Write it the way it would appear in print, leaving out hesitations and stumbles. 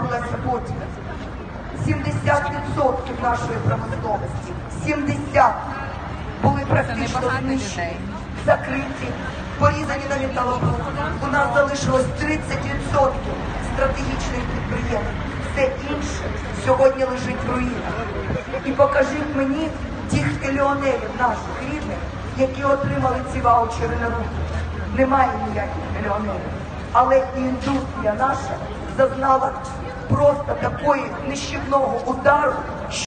трапилося потім. 70% нашої промисловості, 70% були практично знищені, закриті, порізані на металобрухт. У нас залишилось 30% стратегічних підприємств. Все інше сьогодні лежить в руїнах. І покажіть мені тих мільйонерів наших рідних, які отримали ці ваучери на руки. Немає ніяких мільйонерів. Але і індустрія наша зазнала просто такої нищівного удару,